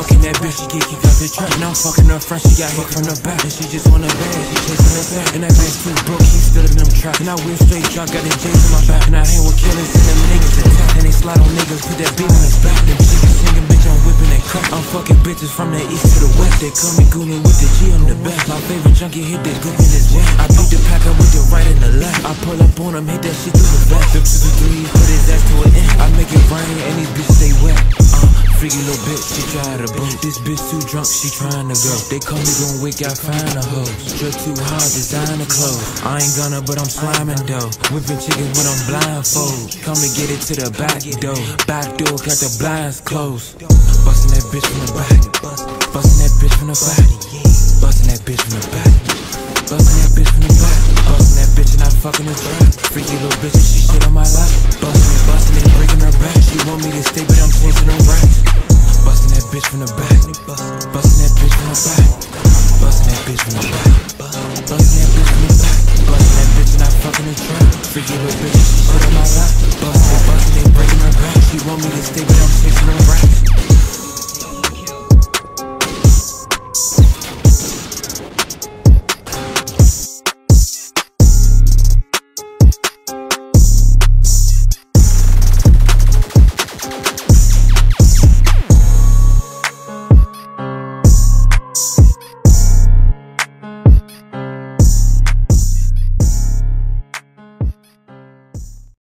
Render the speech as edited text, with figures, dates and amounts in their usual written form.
fucking that bitch, she get kicked out the trap. And I'm fucking her front, she got hit from the back. And she just want a bag, she chasing her back. And that bitch too broke, she still in them traps. And I whip straight drop, got them J's in my back. And I hang with killers and them niggas attack. And they slide on niggas, put that beat on his back. Them chickens singing, bitch, I'm whipping that crack. I'm fucking bitches from the east to the west. They come and goonin' with the G on the back. My favorite junkie hit this goop in his wet. I beat the pack up with the right and the left. I pull up on him, hit that shit through the back. Them 2 to 3, put his ass to an end. I make it rain and these bitches stay wet. Freaky little bitch, she try to boot. This bitch too drunk, she trying to go. They call me gon' wake out, find a hoe. Strip too hard, designer clothes. I ain't gonna, but I'm sliming though. Whipping chickens when I'm blindfold. Come and get it to the back door. Back door, got the blinds closed. Bustin' that bitch from the back. Bustin' that bitch from the back. Bustin' that bitch from the back. Bustin' that bitch from the back. Bustin' that bitch and I fucking the trap. Freaky little bitch and she shit on my lap.